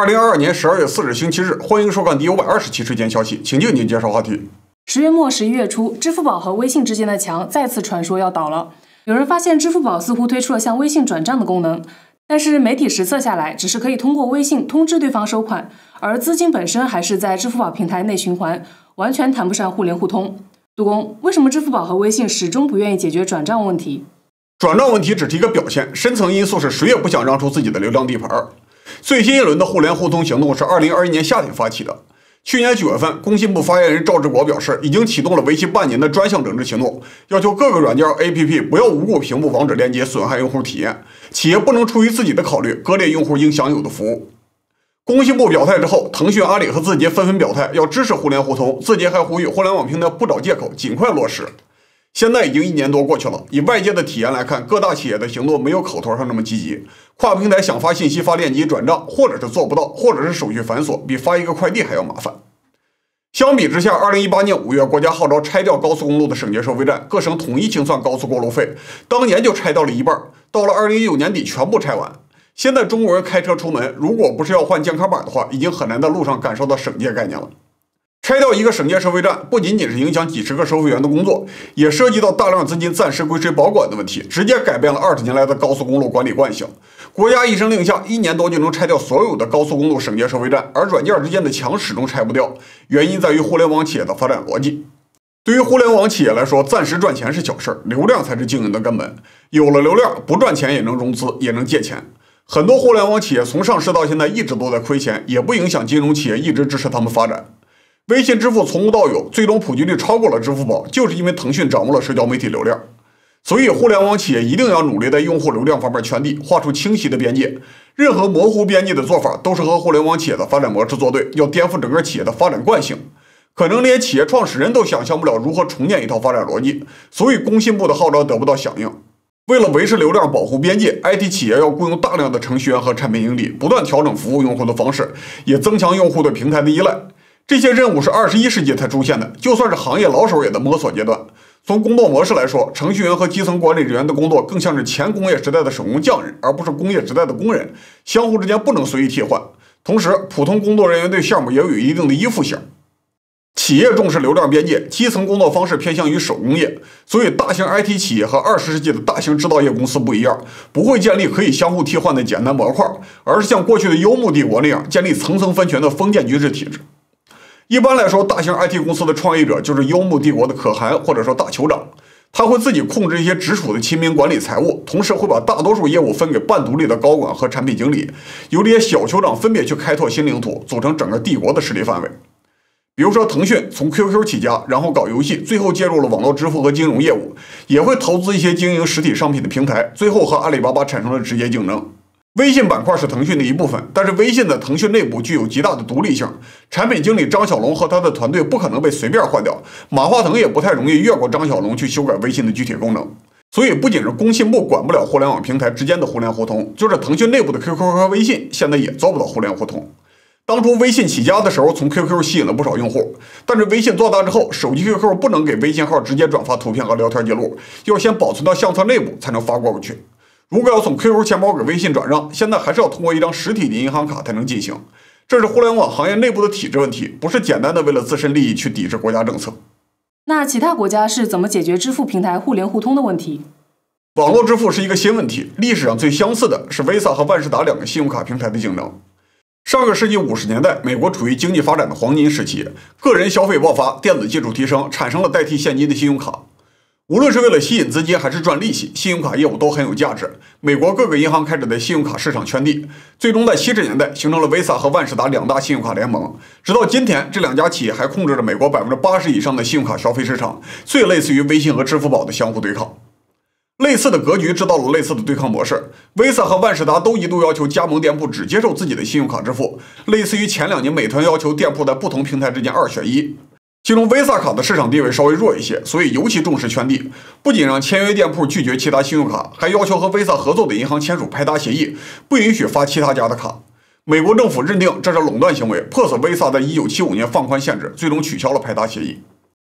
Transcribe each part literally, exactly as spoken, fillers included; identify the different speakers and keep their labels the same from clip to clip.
Speaker 1: 零二二年十二月四日星期日，欢迎收看第五百二十期睡前消息，请静静介绍话题。
Speaker 2: 十月末、十一月初，支付宝和微信之间的墙再次传说要倒了。有人发现支付宝似乎推出了向微信转账的功能，但是媒体实测下来，只是可以通过微信通知对方收款，而资金本身还是在支付宝平台内循环，完全谈不上互联互通。杜工，为什么支付宝和微信始终不愿意解决转账问题？
Speaker 1: 转账问题只是一个表现，深层因素是谁也不想让出自己的流量地盘。最新一轮的互联互通行动是二零二一年夏天发起的。去年九月份，工信部发言人赵志国表示，已经启动了为期半年的专项整治行动，要求各个软件 A P P 不要无故屏蔽网址链接，损害用户体验。企业不能出于自己的考虑，割裂用户应享有的服务。工信部表态之后，腾讯、阿里和字节纷纷表态要支持互联互通，字节还呼吁互联网平台不找借口，尽快落实。现在已经一年多过去了，以外界的体验来看，各大企业的行动没有口头上那么积极。跨平台想发信息、发链接、转账，或者是做不到，或者是手续繁琐，比发一个快递还要麻烦。相比之下，二零一八年五月，国家号召拆掉高速公路的省界收费站，各省统一清算高速过路费，当年就拆掉了一半，到了二零一九年底全部拆完。现在中国人开车出门，如果不是要换健康码的话，已经很难在路上感受到省界概念了。拆掉一个省界收费站，不仅仅是影响几十个收费员的工作，也涉及到大量资金暂时归谁保管的问题，直接改变了二十年来的高速公路管理惯性。国家一声令下，一年多就能拆掉所有的高速公路省界收费站，而软件之间的墙始终拆不掉，原因在于互联网企业的发展逻辑。对于互联网企业来说，暂时赚钱是小事，流量才是经营的根本。有了流量，不赚钱也能融资，也能借钱。很多互联网企业从上市到现在一直都在亏钱，也不影响金融企业一直支持他们发展。微信支付从无到有，最终普及率超过了支付宝，就是因为腾讯掌握了社交媒体流量。所以互联网企业一定要努力在用户流量方面圈地，画出清晰的边界。任何模糊边界的做法都是和互联网企业的发展模式作对，要颠覆整个企业的发展惯性。可能连企业创始人都想象不了如何重建一套发展逻辑，所以工信部的号召得不到响应。为了维持流量、保护边界 ，I T 企业要雇佣大量的程序员和产品经理，不断调整服务用户的方式，也增强用户对平台的依赖。这些任务是二十一世纪才出现的，就算是行业老手也在摸索阶段。从工作模式来说，程序员和基层管理人员的工作更像是前工业时代的手工匠人，而不是工业时代的工人，相互之间不能随意替换。同时，普通工作人员对项目也有一定的依附性。企业重视流量边界，基层工作方式偏向于手工业，所以大型 I T 企业和二十世纪的大型制造业公司不一样，不会建立可以相互替换的简单模块，而是像过去的游牧帝国那样建立层层分权的封建军事体制。一般来说，大型 I T 公司的创业者就是游牧帝国的可汗或者说大酋长，他会自己控制一些直属的亲民，管理财务，同时会把大多数业务分给半独立的高管和产品经理，由这些小酋长分别去开拓新领土，组成整个帝国的势力范围。比如说腾讯从 Q Q 起家，然后搞游戏，最后介入了网络支付和金融业务，也会投资一些经营实体商品的平台，最后和阿里巴巴产生了直接竞争。微信板块是腾讯的一部分，但是微信在腾讯内部具有极大的独立性，产品经理张小龙和他的团队不可能被随便换掉，马化腾也不太容易越过张小龙去修改微信的具体功能。所以不仅是工信部管不了互联网平台之间的互联互通，就是腾讯内部的 Q Q 和微信现在也做不到互联互通。当初微信起家的时候，从 Q Q 吸引了不少用户，但是微信做大之后，手机 Q Q 不能给微信号直接转发图片和聊天记录，要先保存到相册内部才能发过去。如果要从 Q Q 钱包给微信转账，现在还是要通过一张实体的银行卡才能进行，这是互联网行业内部的体制问题，不是简单的为了自身利益去抵制国家政策。
Speaker 2: 那其他国家是怎么解决支付平台互联互通的问题？
Speaker 1: 网络支付是一个新问题，历史上最相似的是 Visa 和万事达两个信用卡平台的竞争。上个世纪五十年代，美国处于经济发展的黄金时期，个人消费爆发，电子技术提升，产生了代替现金的信用卡。无论是为了吸引资金还是赚利息，信用卡业务都很有价值。美国各个银行开始在信用卡市场圈地，最终在七十年代形成了 Visa 和万事达两大信用卡联盟。直到今天，这两家企业还控制着美国百分之八十以上的信用卡消费市场，最类似于微信和支付宝的相互对抗。类似的格局制造了类似的对抗模式。Visa 和万事达都一度要求加盟店铺只接受自己的信用卡支付，类似于前两年美团要求店铺在不同平台之间二选一。其中 Visa 卡的市场地位稍微弱一些，所以尤其重视圈地，不仅让签约店铺拒绝其他信用卡，还要求和 Visa 合作的银行签署拍打协议，不允许发其他家的卡。美国政府认定这是垄断行为，迫使 Visa 在一九七五年放宽限制，最终取消了拍打协议。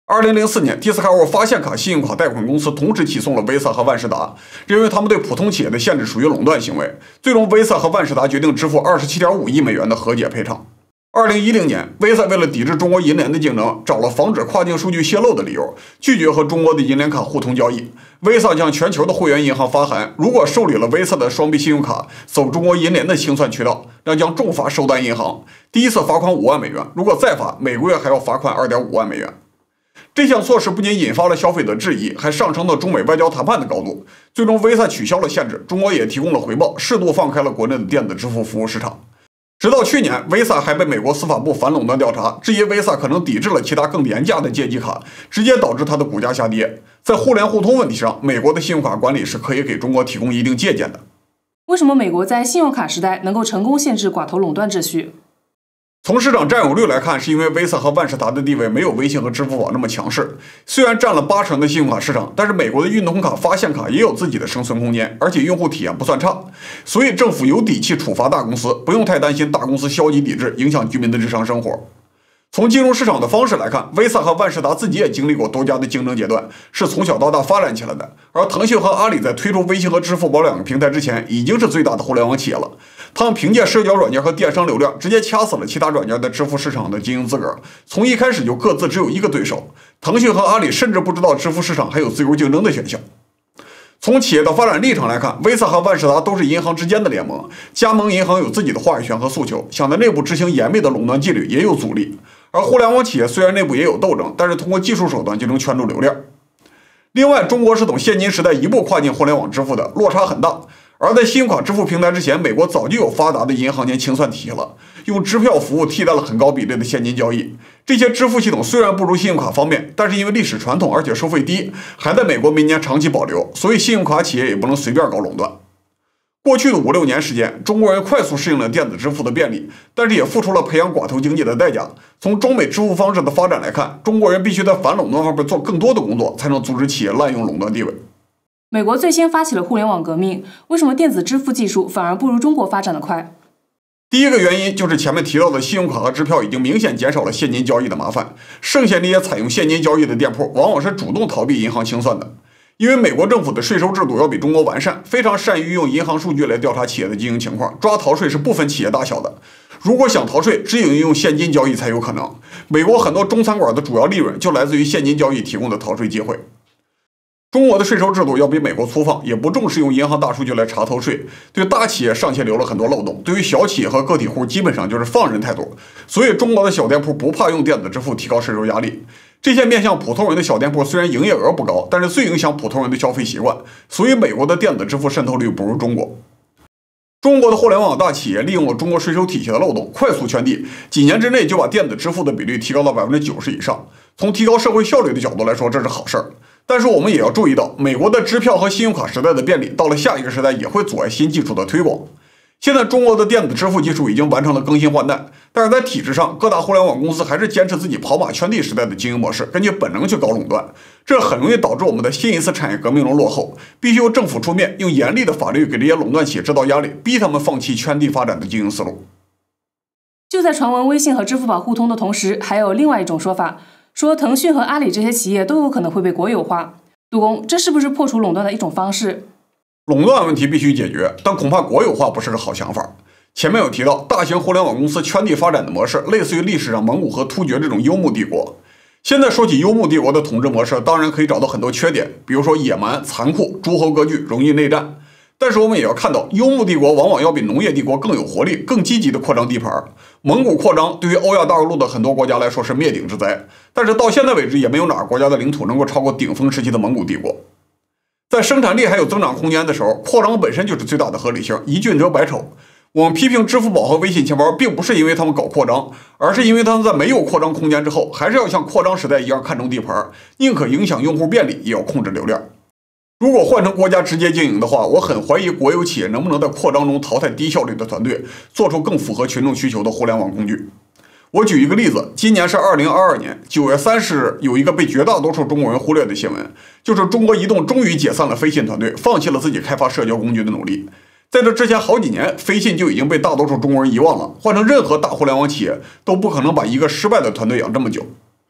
Speaker 1: 二零零四年 Discover 发现卡信用卡贷款公司同时起诉了 Visa 和万事达，认为他们对普通企业的限制属于垄断行为。最终 Visa 和万事达决定支付 二十七点五亿美元的和解赔偿。二零一零年 Visa 为了抵制中国银联的竞争，找了防止跨境数据泄露的理由，拒绝和中国的银联卡互通交易。Visa 向全球的会员银行发函，如果受理了 Visa 的双币信用卡走中国银联的清算渠道，那将重罚收单银行。第一次罚款五万美元，如果再罚，每个月还要罚款 二点五万美元。这项措施不仅引发了消费者质疑，还上升到中美外交谈判的高度。最终 Visa 取消了限制，中国也提供了回报，适度放开了国内的电子支付服务市场。直到去年 ，Visa 还被美国司法部反垄断调查，质疑 Visa 可能抵制了其他更廉价的借记卡，直接导致它的股价下跌。在互联互通问题上，美国的信用卡管理是可以给中国提供一定借鉴的。
Speaker 2: 为什么美国在信用卡时代能够成功限制寡头垄断秩序？
Speaker 1: 从市场占有率来看，是因为 Visa 和万事达的地位没有微信和支付宝那么强势。虽然占了八成的信用卡市场，但是美国的运通卡、发现卡也有自己的生存空间，而且用户体验不算差。所以政府有底气处罚大公司，不用太担心大公司消极抵制，影响居民的日常生活。从金融市场的方式来看 ，Visa 和万事达自己也经历过多家的竞争阶段，是从小到大发展起来的。而腾讯和阿里在推出微信和支付宝两个平台之前，已经是最大的互联网企业了。他们凭借社交软件和电商流量，直接掐死了其他软件在支付市场的经营资格。从一开始就各自只有一个对手，腾讯和阿里甚至不知道支付市场还有自由竞争的选项。从企业的发展历程来看 ，Visa 和万事达都是银行之间的联盟，加盟银行有自己的话语权和诉求，想在内部执行严密的垄断纪律也有阻力。而互联网企业虽然内部也有斗争，但是通过技术手段就能圈住流量。另外，中国是从现金时代一步跨进互联网支付的，落差很大。而在信用卡支付平台之前，美国早就有发达的银行间清算体系了，用支票服务替代了很高比例的现金交易。这些支付系统虽然不如信用卡方便，但是因为历史传统而且收费低，还在美国民间长期保留，所以信用卡企业也不能随便搞垄断。过去的五六年时间，中国人快速适应了电子支付的便利，但是也付出了培养寡头经济的代价。从中美支付方式的发展来看，中国人必须在反垄断方面做更多的工作，才能阻止企业滥用垄断地位。
Speaker 2: 美国最先发起了互联网革命，为什么电子支付技术反而不如中国发展的快？
Speaker 1: 第一个原因就是前面提到的信用卡和支票已经明显减少了现金交易的麻烦，剩下那些采用现金交易的店铺往往是主动逃避银行清算的。因为美国政府的税收制度要比中国完善，非常善于用银行数据来调查企业的经营情况，抓逃税是不分企业大小的。如果想逃税，只有用现金交易才有可能。美国很多中餐馆的主要利润就来自于现金交易提供的逃税机会。中国的税收制度要比美国粗放，也不重视用银行大数据来查偷税，对大企业尚且留了很多漏洞，对于小企业和个体户基本上就是放任态度。所以中国的小店铺不怕用电子支付提高税收压力。这些面向普通人的小店铺虽然营业额不高，但是最影响普通人的消费习惯，所以美国的电子支付渗透率不如中国。中国的互联网大企业利用了中国税收体系的漏洞，快速圈地，几年之内就把电子支付的比率提高到 百分之九十 以上。从提高社会效率的角度来说，这是好事儿。但是我们也要注意到，美国的支票和信用卡时代的便利，到了下一个时代也会阻碍新技术的推广。现在中国的电子支付技术已经完成了更新换代，但是在体制上，各大互联网公司还是坚持自己跑马圈地时代的经营模式，根据本能去搞垄断，这很容易导致我们的新一次产业革命中落后。必须由政府出面，用严厉的法律给这些垄断企业制造压力，逼他们放弃圈地发展的经营思路。
Speaker 2: 就在传闻微信和支付宝互通的同时，还有另外一种说法，说腾讯和阿里这些企业都有可能会被国有化。杜工，这是不是破除垄断的一种方式？
Speaker 1: 垄断问题必须解决，但恐怕国有化不是个好想法。前面有提到，大型互联网公司圈地发展的模式，类似于历史上蒙古和突厥这种游牧帝国。现在说起游牧帝国的统治模式，当然可以找到很多缺点，比如说野蛮、残酷、诸侯割据、容易内战。但是我们也要看到，游牧帝国往往要比农业帝国更有活力、更积极的扩张地盘。蒙古扩张对于欧亚大陆的很多国家来说是灭顶之灾，但是到现在为止，也没有哪个国家的领土能够超过顶峰时期的蒙古帝国。在生产力还有增长空间的时候，扩张本身就是最大的合理性，一俊遮百丑。我们批评支付宝和微信钱包，并不是因为他们搞扩张，而是因为他们在没有扩张空间之后，还是要像扩张时代一样看重地盘，宁可影响用户便利，也要控制流量。如果换成国家直接经营的话，我很怀疑国有企业能不能在扩张中淘汰低效率的团队，做出更符合群众需求的互联网工具。我举一个例子，今年是二零二二年九月三十日，有一个被绝大多数中国人忽略的新闻，就是中国移动终于解散了飞信团队，放弃了自己开发社交工具的努力。在这之前好几年，飞信就已经被大多数中国人遗忘了，换成任何大互联网企业都不可能把一个失败的团队养这么久。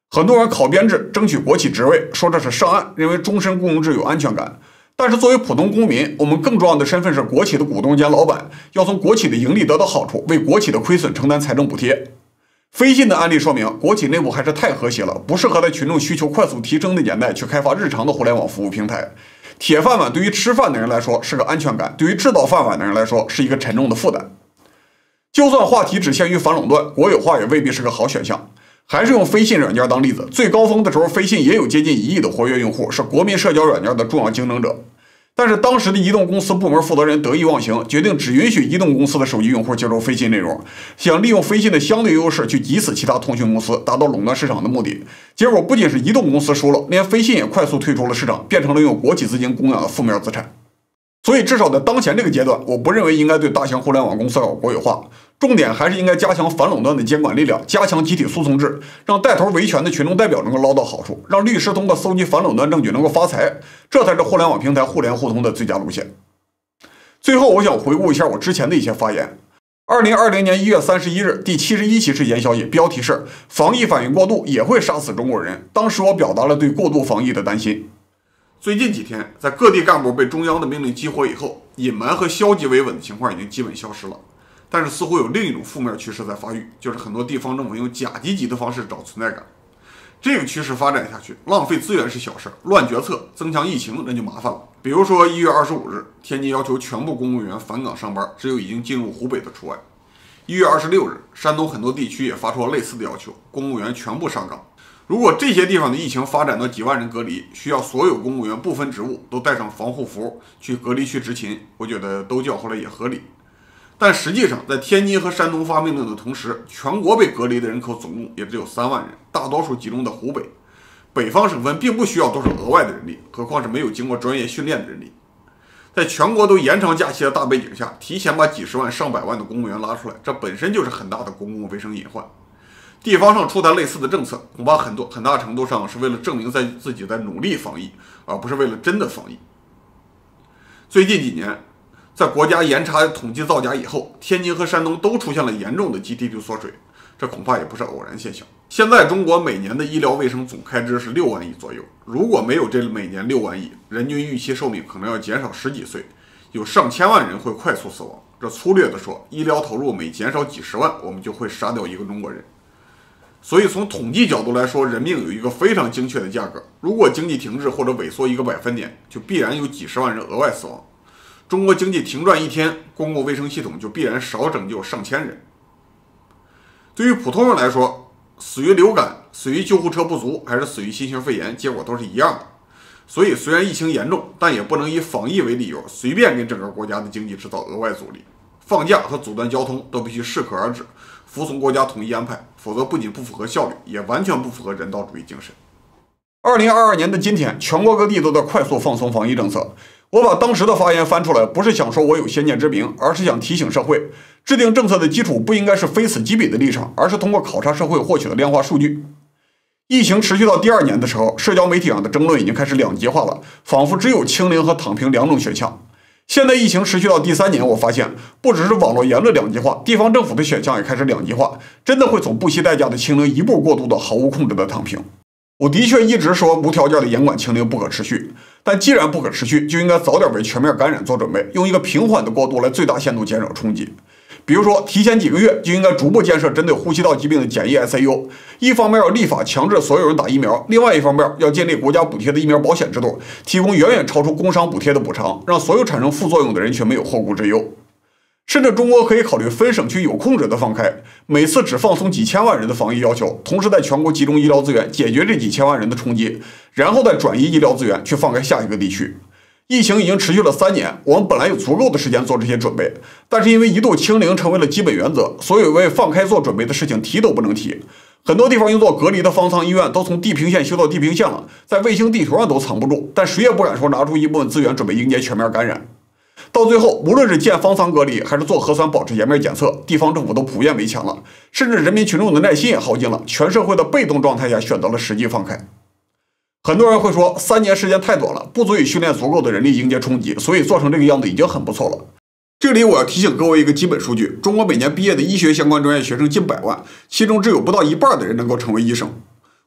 Speaker 1: 很多人考编制争取国企职位，说这是上岸，认为终身雇佣制有安全感。但是作为普通公民，我们更重要的身份是国企的股东兼老板，要从国企的盈利得到好处，为国企的亏损承担财政补贴。飞信的案例说明，国企内部还是太和谐了，不适合在群众需求快速提升的年代去开发日常的互联网服务平台。铁饭碗对于吃饭的人来说是个安全感，对于制造饭碗的人来说是一个沉重的负担。就算话题只限于反垄断，国有化也未必是个好选项。还是用飞信软件当例子，最高峰的时候，飞信也有接近一亿的活跃用户，是国民社交软件的重要竞争者。但是当时的移动公司部门负责人得意忘形，决定只允许移动公司的手机用户接受飞信内容，想利用飞信的相对优势去挤死其他通讯公司，达到垄断市场的目的。结果不仅是移动公司输了，连飞信也快速退出了市场，变成了用国企资金供养的负面资产。所以至少在当前这个阶段，我不认为应该对大型互联网公司搞国有化，重点还是应该加强反垄断的监管力量，加强集体诉讼制，让带头维权的群众代表能够捞到好处，让律师通过搜集反垄断证据能够发财，这才是互联网平台互联互通的最佳路线。最后，我想回顾一下我之前的一些发言。二零二零年一月三十一日，第七十一期时间消息，标题是“防疫反应过度也会杀死中国人”。当时我表达了对过度防疫的担心。最近几天，在各地干部被中央的命令激活以后，隐瞒和消极维稳的情况已经基本消失了。但是似乎有另一种负面趋势在发育，就是很多地方政府用假积极的方式找存在感。这个趋势发展下去，浪费资源是小事，乱决策增强疫情那就麻烦了。比如说一月二十五日，天津要求全部公务员返岗上班，只有已经进入湖北的除外。一月二十六日，山东很多地区也发出了类似的要求，公务员全部上岗。如果这些地方的疫情发展到几万人隔离，需要所有公务员不分职务都带上防护服去隔离区执勤，我觉得都叫回来也合理。但实际上，在天津和山东发命令的同时，全国被隔离的人口总共也只有三万人，大多数集中在湖北。北方省份并不需要多少额外的人力，何况是没有经过专业训练的人力。在全国都延长假期的大背景下，提前把几十万上百万的公务员拉出来，这本身就是很大的公共卫生隐患。地方上出台类似的政策，恐怕很多很大程度上是为了证明在自己在努力防疫，而不是为了真的防疫。最近几年，在国家严查统计造假以后，天津和山东都出现了严重的 G D P 缩水，这恐怕也不是偶然现象。现在中国每年的医疗卫生总开支是六万亿左右，如果没有这每年六万亿，人均预期寿命可能要减少十几岁，有上千万人会快速死亡。这粗略的说，医疗投入每减少几十万，我们就会杀掉一个中国人。所以从统计角度来说，人命有一个非常精确的价格，如果经济停滞或者萎缩一个百分点，就必然有几十万人额外死亡。中国经济停转一天，公共卫生系统就必然少拯救上千人。对于普通人来说，死于流感、死于救护车不足，还是死于新型肺炎，结果都是一样的。所以虽然疫情严重，但也不能以防疫为理由，随便给整个国家的经济制造额外阻力。放假和阻断交通都必须适可而止，服从国家统一安排，否则不仅不符合效率，也完全不符合人道主义精神。二零二二年的今天，全国各地都在快速放松防疫政策。我把当时的发言翻出来，不是想说我有先见之明，而是想提醒社会，制定政策的基础不应该是非此即彼的立场，而是通过考察社会获取的量化数据。疫情持续到第二年的时候，社交媒体上的争论已经开始两极化了，仿佛只有清零和躺平两种选项。现在疫情持续到第三年，我发现不只是网络言论两极化，地方政府的选项也开始两极化，真的会从不惜代价的清零一步过渡到毫无控制的躺平。我的确一直说无条件的严管清零不可持续，但既然不可持续，就应该早点为全面感染做准备，用一个平缓的过渡来最大限度减少冲击。比如说，提前几个月就应该逐步建设针对呼吸道疾病的检疫 S A U， 一方面要立法强制所有人打疫苗，另外一方面要建立国家补贴的疫苗保险制度，提供远远超出工伤补贴的补偿，让所有产生副作用的人群没有后顾之忧。甚至中国可以考虑分省区有控制的放开，每次只放松几千万人的防疫要求，同时在全国集中医疗资源解决这几千万人的冲击，然后再转移医疗资源去放开下一个地区。疫情已经持续了三年，我们本来有足够的时间做这些准备，但是因为一度清零成为了基本原则，所有为放开做准备的事情提都不能提。很多地方用作隔离的方舱医院都从地平线修到地平线了，在卫星地图上都藏不住，但谁也不敢说拿出一部分资源准备迎接全面感染。到最后，无论是建方舱隔离，还是做核酸保持颜面检测，地方政府都普遍围墙了，甚至人民群众的耐心也耗尽了，全社会的被动状态下选择了实际放开。很多人会说，三年时间太短了，不足以训练足够的人力迎接冲击，所以做成这个样子已经很不错了。这里我要提醒各位一个基本数据，中国每年毕业的医学相关专业学生近百万，其中只有不到一半的人能够成为医生。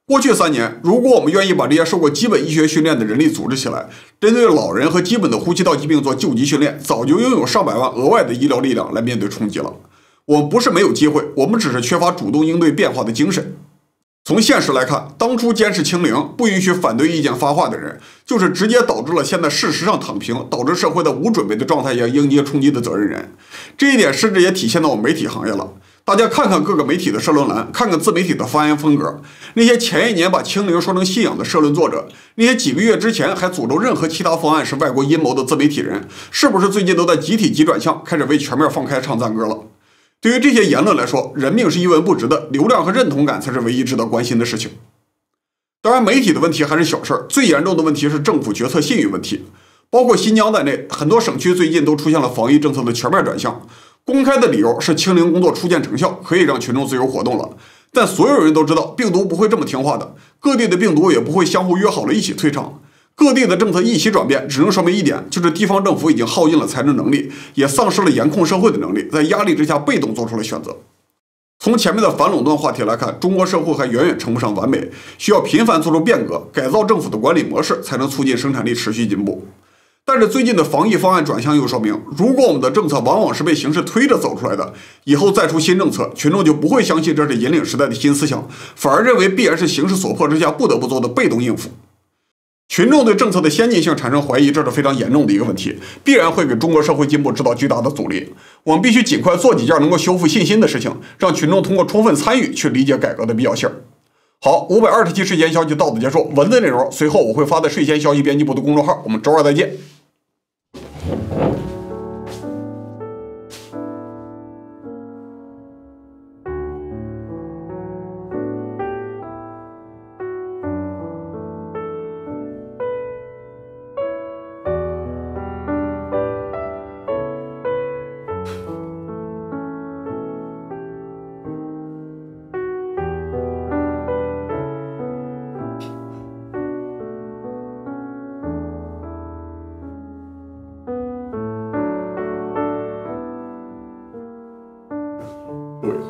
Speaker 1: 过去三年，如果我们愿意把这些受过基本医学训练的人力组织起来，针对老人和基本的呼吸道疾病做救急训练，早就拥有上百万额外的医疗力量来面对冲击了。我们不是没有机会，我们只是缺乏主动应对变化的精神。从现实来看，当初坚持清零，不允许反对意见发话的人，就是直接导致了现在事实上躺平，导致社会在无准备的状态下迎接冲击的责任人。这一点甚至也体现到我们媒体行业了。大家看看各个媒体的社论栏，看看自媒体的发言风格，那些前一年把清零说成信仰的社论作者，那些几个月之前还诅咒任何其他方案是外国阴谋的自媒体人，是不是最近都在集体急转向，开始为全面放开唱赞歌了？对于这些言论来说，人命是一文不值的，流量和认同感才是唯一值得关心的事情。当然，媒体的问题还是小事儿，最严重的问题是政府决策信誉问题。包括新疆在内，很多省区最近都出现了防疫政策的全面转向。公开的理由是清零工作初见成效，可以让群众自由活动了。但所有人都知道，病毒不会这么听话的，各地的病毒也不会相互约好了一起退场。各地的政策一起转变，只能说明一点，就是地方政府已经耗尽了财政能力，也丧失了严控社会的能力，在压力之下被动做出了选择。从前面的反垄断话题来看，中国社会还远远称不上完美，需要频繁做出变革，改造政府的管理模式，才能促进生产力持续进步。但是最近的防疫方案转向又说明，如果我们的政策往往是被形势推着走出来的，以后再出新政策，群众就不会相信这是引领时代的新思想，反而认为必然是形势所迫之下不得不做的被动应付。群众对政策的先进性产生怀疑，这是非常严重的一个问题，必然会给中国社会进步制造巨大的阻力。我们必须尽快做几件能够修复信心的事情，让群众通过充分参与去理解改革的必要性。好，五百二十期睡前消息到此结束，文字内容随后我会发在睡前消息编辑部的公众号，我们周二再见。对。